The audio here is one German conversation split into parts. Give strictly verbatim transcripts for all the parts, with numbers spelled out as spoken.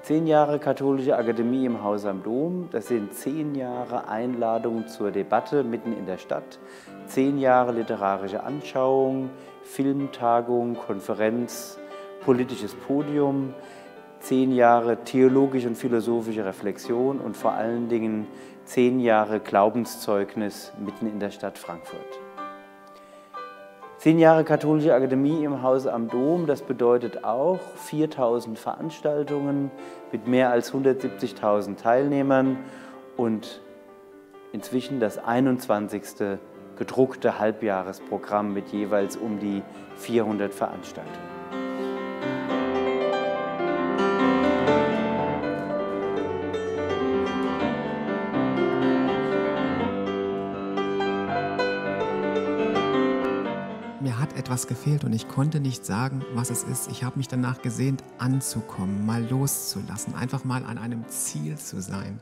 Zehn Jahre Katholische Akademie im Haus am Dom, das sind zehn Jahre Einladung zur Debatte mitten in der Stadt, zehn Jahre literarische Anschauung, Filmtagung, Konferenz, politisches Podium, zehn Jahre theologische und philosophische Reflexion und vor allen Dingen zehn Jahre Glaubenszeugnis mitten in der Stadt Frankfurt. Zehn Jahre Katholische Akademie im Haus am Dom, das bedeutet auch viertausend Veranstaltungen mit mehr als hundertsiebzigtausend Teilnehmern und inzwischen das einundzwanzigste gedruckte Halbjahresprogramm mit jeweils um die vierhundert Veranstaltungen. Mir hat etwas gefehlt und ich konnte nicht sagen, was es ist. Ich habe mich danach gesehnt, anzukommen, mal loszulassen, einfach mal an einem Ziel zu sein.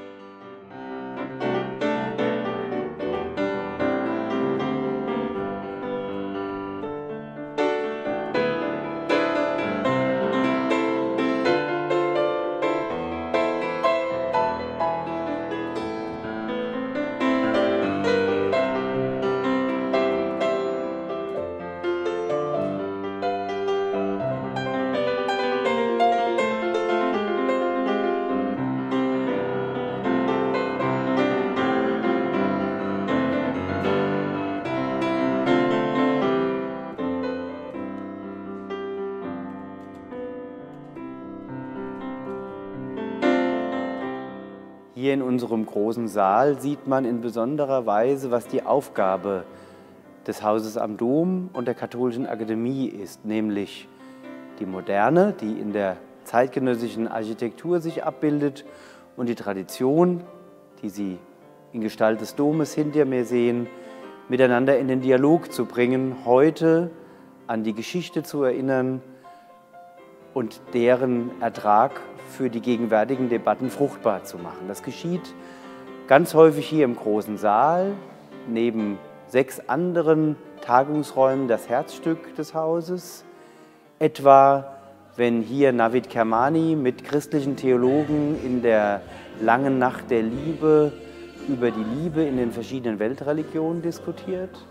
Hier in unserem großen Saal sieht man in besonderer Weise, was die Aufgabe des Hauses am Dom und der Katholischen Akademie ist, nämlich die Moderne, die in der zeitgenössischen Architektur sich abbildet, und die Tradition, die Sie in Gestalt des Domes hinter mir sehen, miteinander in den Dialog zu bringen, heute an die Geschichte zu erinnern und deren Ertrag für die gegenwärtigen Debatten fruchtbar zu machen. Das geschieht ganz häufig hier im großen Saal, neben sechs anderen Tagungsräumen das Herzstück des Hauses, etwa wenn hier Navid Kermani mit christlichen Theologen in der langen Nacht der Liebe über die Liebe in den verschiedenen Weltreligionen diskutiert.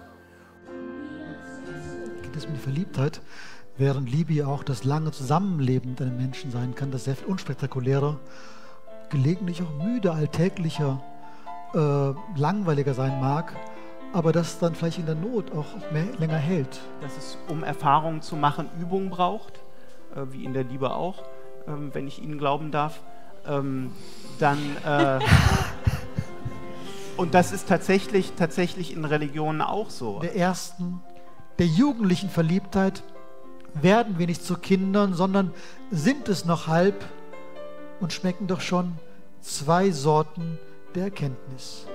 Geht es um die Verliebtheit? Während Liebe ja auch das lange Zusammenleben mit einem Menschen sein kann, das sehr viel unspektakulärer, gelegentlich auch müde, alltäglicher, äh, langweiliger sein mag, aber das dann vielleicht in der Not auch, auch mehr, länger hält. Dass es, um Erfahrungen zu machen, Übung braucht, äh, wie in der Liebe auch, ähm, wenn ich Ihnen glauben darf, ähm, dann... Äh, und das ist tatsächlich, tatsächlich in Religionen auch so. Der ersten, der jugendlichen Verliebtheit werden wir nicht zu Kindern, sondern sind es noch halb und schmecken doch schon zwei Sorten der Erkenntnis.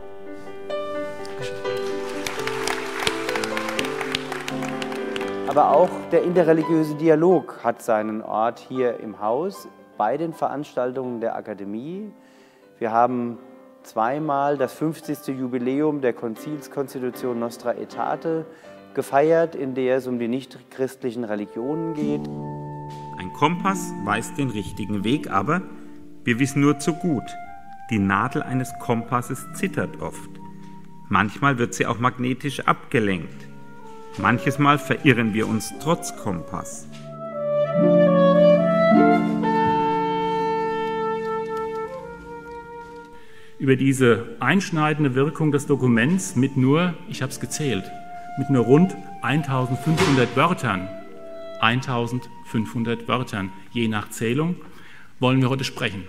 Aber auch der interreligiöse Dialog hat seinen Ort hier im Haus bei den Veranstaltungen der Akademie. Wir haben zweimal das fünfzigste Jubiläum der Konzilskonstitution Nostra Aetate gefeiert, in der es um die nichtchristlichen Religionen geht. Ein Kompass weist den richtigen Weg, aber wir wissen nur zu gut, die Nadel eines Kompasses zittert oft. Manchmal wird sie auch magnetisch abgelenkt. Manches Mal verirren wir uns trotz Kompass. Über diese einschneidende Wirkung des Dokuments mit nur, ich habe es gezählt, mit nur rund eintausendfünfhundert Wörtern, eintausendfünfhundert Wörtern, je nach Zählung, wollen wir heute sprechen.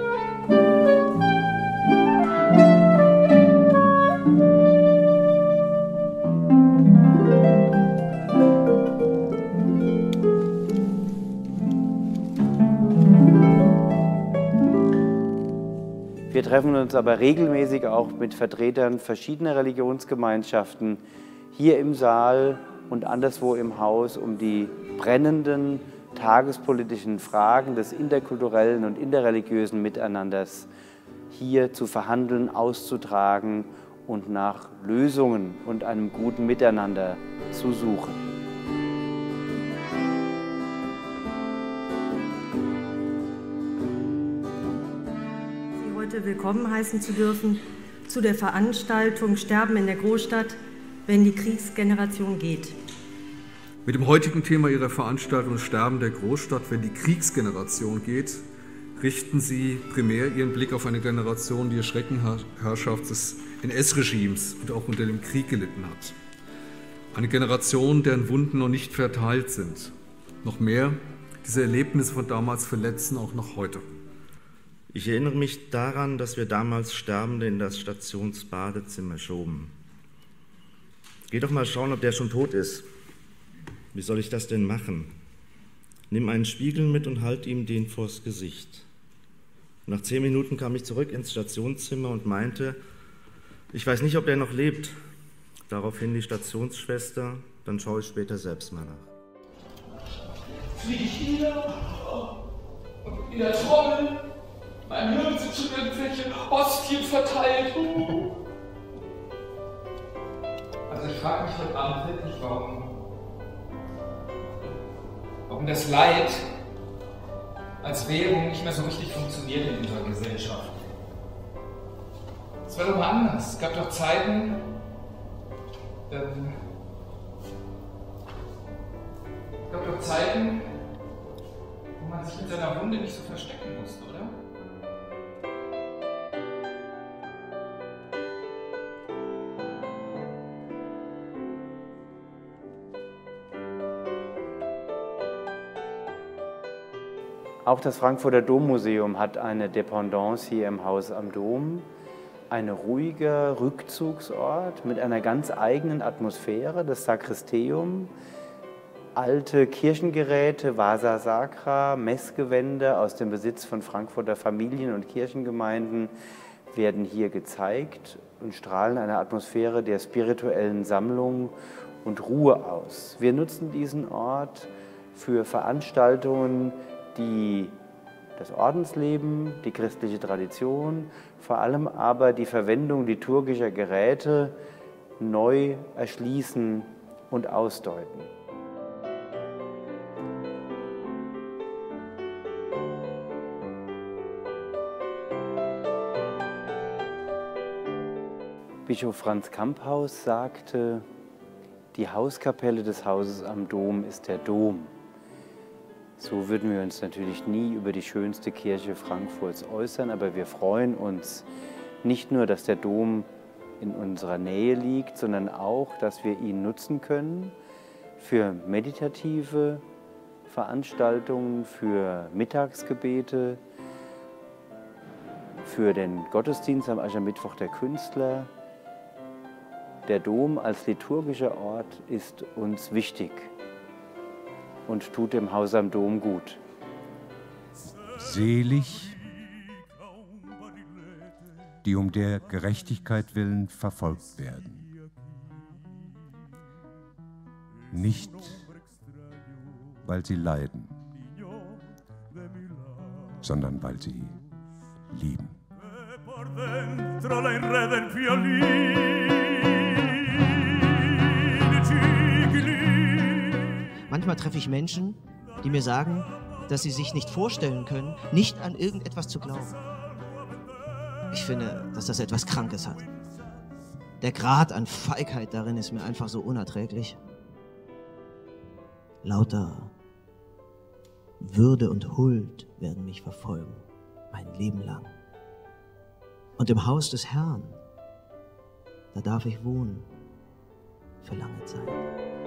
Wir treffen uns aber regelmäßig auch mit Vertretern verschiedener Religionsgemeinschaften hier im Saal und anderswo im Haus, um die brennenden tagespolitischen Fragen des interkulturellen und interreligiösen Miteinanders hier zu verhandeln, auszutragen und nach Lösungen und einem guten Miteinander zu suchen. heute willkommen heißen zu dürfen zu der Veranstaltung Sterben in der Großstadt, wenn die Kriegsgeneration geht. Mit dem heutigen Thema Ihrer Veranstaltung Sterben der Großstadt, wenn die Kriegsgeneration geht, richten Sie primär Ihren Blick auf eine Generation, die die Schreckenherrschaft des N S-Regimes und auch unter dem Krieg gelitten hat. Eine Generation, deren Wunden noch nicht verteilt sind. Noch mehr, diese Erlebnisse von damals verletzen auch noch heute. Ich erinnere mich daran, dass wir damals Sterbende in das Stationsbadezimmer schoben. Geh doch mal schauen, ob der schon tot ist. Wie soll ich das denn machen? Nimm einen Spiegel mit und halt ihm den vors Gesicht. Nach zehn Minuten kam ich zurück ins Stationszimmer und meinte, ich weiß nicht, ob der noch lebt. Daraufhin die Stationsschwester, dann schaue ich später selbst mal nach. Fliege ich wieder und in der Trommel, mein Hirn sind schon irgendwelche Ostien verteilt. Also ich frage mich heute Abend wirklich, warum, warum das Leid als Währung nicht mehr so richtig funktioniert in unserer Gesellschaft. Es war doch mal anders. Es gab doch Zeiten, ähm, es gab doch Zeiten, wo man sich mit seiner Wunde nicht so verstecken musste, oder? Auch das Frankfurter Dommuseum hat eine Dependance hier im Haus am Dom. Ein ruhiger Rückzugsort mit einer ganz eigenen Atmosphäre, das Sakristeum. Alte Kirchengeräte, Vasa Sacra, Messgewände aus dem Besitz von Frankfurter Familien- und Kirchengemeinden werden hier gezeigt und strahlen eine Atmosphäre der spirituellen Sammlung und Ruhe aus. Wir nutzen diesen Ort für Veranstaltungen, die das Ordensleben, die christliche Tradition, vor allem aber die Verwendung liturgischer Geräte neu erschließen und ausdeuten. Bischof Franz Kamphaus sagte, die Hauskapelle des Hauses am Dom ist der Dom. So würden wir uns natürlich nie über die schönste Kirche Frankfurts äußern, aber wir freuen uns nicht nur, dass der Dom in unserer Nähe liegt, sondern auch, dass wir ihn nutzen können für meditative Veranstaltungen, für Mittagsgebete, für den Gottesdienst am Aschermittwoch der Künstler. Der Dom als liturgischer Ort ist uns wichtig und tut dem Haus am Dom gut. Selig, die um der Gerechtigkeit willen verfolgt werden. Nicht, weil sie leiden, sondern weil sie lieben. Manchmal treffe ich Menschen, die mir sagen, dass sie sich nicht vorstellen können, nicht an irgendetwas zu glauben. Ich finde, dass das etwas Krankes hat. Der Grad an Feigheit darin ist mir einfach so unerträglich. Lauter Würde und Huld werden mich verfolgen, mein Leben lang. Und im Haus des Herrn, da darf ich wohnen, für lange Zeit.